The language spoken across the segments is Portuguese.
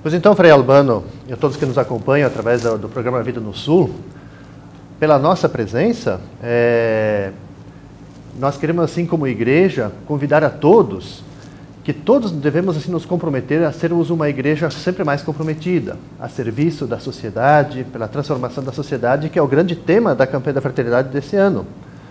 Pois então, Frei Albano, e a todos que nos acompanham através do programa Vida no Sul, pela nossa presença, nós queremos, assim como igreja, convidar a todos, que todos devemos assim nos comprometer a sermos uma igreja sempre mais comprometida, a serviço da sociedade, pela transformação da sociedade, que é o grande tema da campanha da fraternidade desse ano.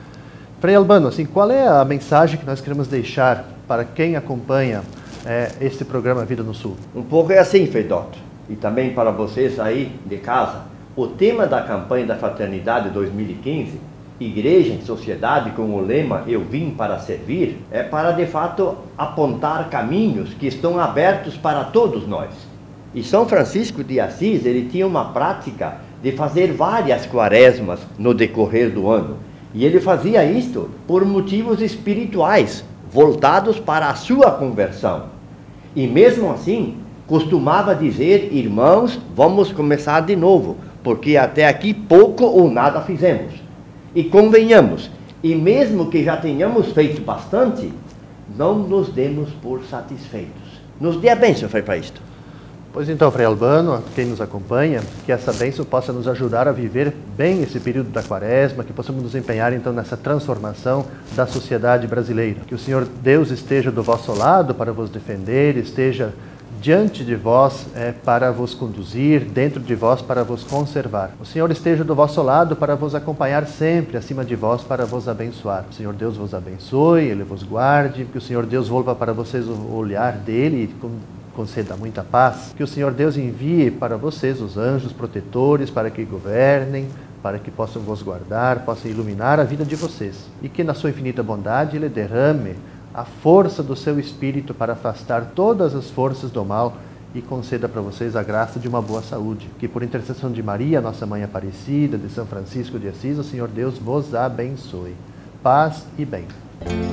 Frei Albano, assim, qual é a mensagem que nós queremos deixar para quem acompanha esse programa Vida no Sul? Um pouco é assim, Frei Doutor, e também para vocês aí de casa. O tema da campanha da Fraternidade 2015, Igreja em Sociedade, com o lema Eu Vim para Servir, é para de fato apontar caminhos que estão abertos para todos nós. E São Francisco de Assis, ele tinha uma prática de fazer várias quaresmas no decorrer do ano. E ele fazia isto por motivos espirituais, voltados para a sua conversão. E mesmo assim, costumava dizer: irmãos, vamos começar de novo, porque até aqui pouco ou nada fizemos. E convenhamos, e mesmo que já tenhamos feito bastante, não nos demos por satisfeitos. Nos dê a bênção, Frei, para isto. Pois então, Frei Albano, quem nos acompanha, que essa bênção possa nos ajudar a viver bem esse período da quaresma, que possamos nos empenhar então nessa transformação da sociedade brasileira. Que o Senhor Deus esteja do vosso lado para vos defender, esteja diante de vós para vos conduzir, dentro de vós para vos conservar. O Senhor esteja do vosso lado para vos acompanhar sempre, acima de vós para vos abençoar. O Senhor Deus vos abençoe, Ele vos guarde, que o Senhor Deus volva para vocês o olhar dEle e conceda muita paz, que o Senhor Deus envie para vocês os anjos protetores para que governem, para que possam vos guardar, possam iluminar a vida de vocês, e que na sua infinita bondade Ele derrame a força do seu Espírito para afastar todas as forças do mal e conceda para vocês a graça de uma boa saúde. Que por intercessão de Maria, nossa Mãe Aparecida, de São Francisco de Assis, o Senhor Deus vos abençoe. Paz e bem.